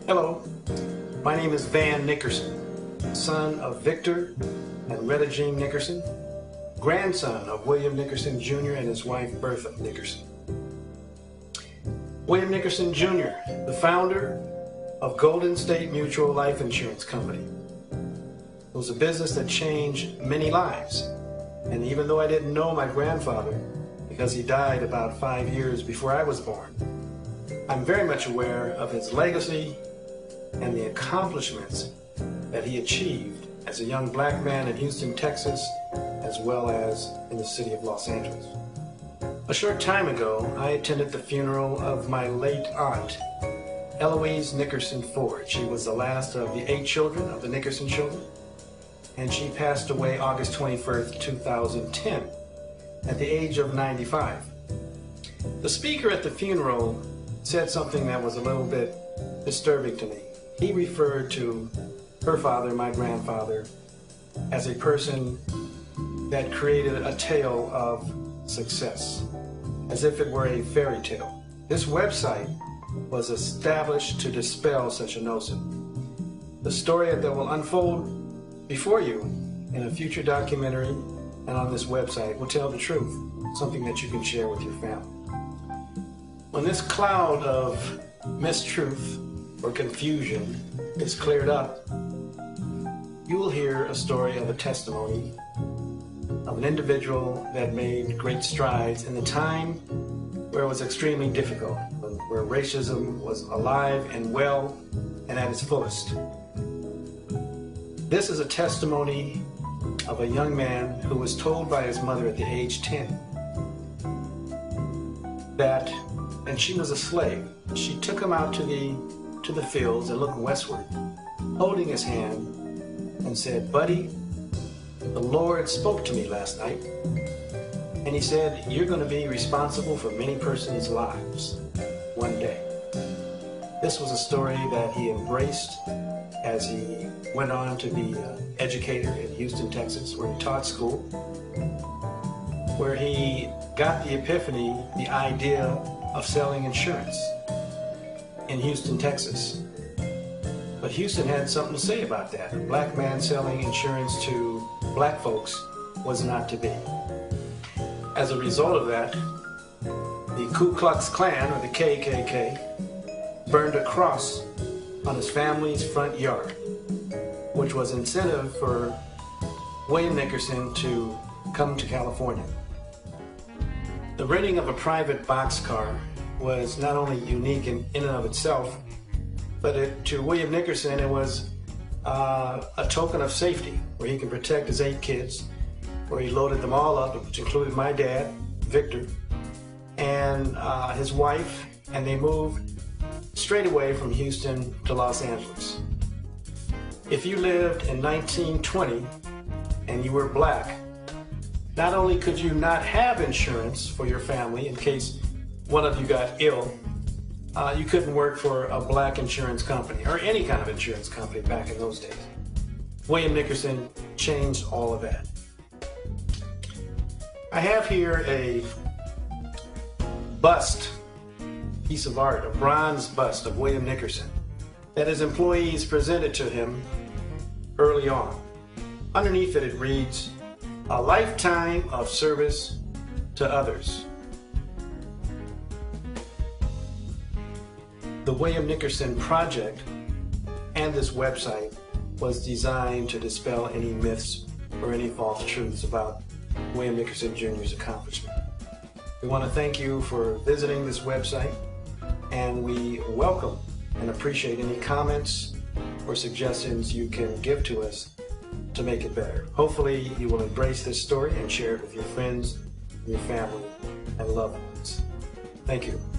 Hello, my name is Van Nickerson, son of Victor and Retta Jean Nickerson, grandson of William Nickerson Jr. and his wife Bertha Nickerson. William Nickerson Jr., the founder of Golden State Mutual Life Insurance Company. It was a business that changed many lives. And even though I didn't know my grandfather, because he died about 5 years before I was born, I'm very much aware of his legacy and the accomplishments that he achieved as a young black man in Houston, Texas, as well as in the city of Los Angeles. A short time ago, I attended the funeral of my late aunt, Eloise Nickerson Ford. She was the last of the 8 children of the Nickerson children, and she passed away August 21st, 2010, at the age of 95. The speaker at the funeral said something that was a little bit disturbing to me. He referred to her father, my grandfather, as a person that created a tale of success, as if it were a fairy tale. This website was established to dispel such a notion. The story that will unfold before you in a future documentary and on this website will tell the truth, something that you can share with your family. When this cloud of mistruth or confusion is cleared up, you will hear a story of a testimony of an individual that made great strides in the time where it was extremely difficult, where racism was alive and well and at its fullest. This is a testimony of a young man who was told by his mother at the age 10 that, and she was a slave, she took him out to the fields and looked westward, holding his hand and said, "Buddy, the Lord spoke to me last night, and he said, you're going to be responsible for many persons' lives one day." This was a story that he embraced as he went on to be an educator in Houston, Texas, where he taught school, where he got the epiphany, the idea of selling insurance in Houston, Texas. But Houston had something to say about that. A black man selling insurance to black folks was not to be. As a result of that, the Ku Klux Klan, or the KKK, burned a cross on his family's front yard, which was incentive for William Nickerson to come to California. The renting of a private boxcar was not only unique in and of itself, but to William Nickerson, it was a token of safety, where he could protect his 8 kids, where he loaded them all up, which included my dad, Victor, and his wife, and they moved straight away from Houston to Los Angeles. If you lived in 1920 and you were black, not only could you not have insurance for your family in case one of you got ill, you couldn't work for a black insurance company or any kind of insurance company back in those days. William Nickerson changed all of that. I have here a bust, piece of art, a bronze bust of William Nickerson that his employees presented to him early on. Underneath it, it reads, "A lifetime of service to others." The William Nickerson Project and this website was designed to dispel any myths or any false truths about William Nickerson Jr.'s accomplishment. We want to thank you for visiting this website, and we welcome and appreciate any comments or suggestions you can give to us to make it better. Hopefully you will embrace this story and share it with your friends, your family, and loved ones. Thank you.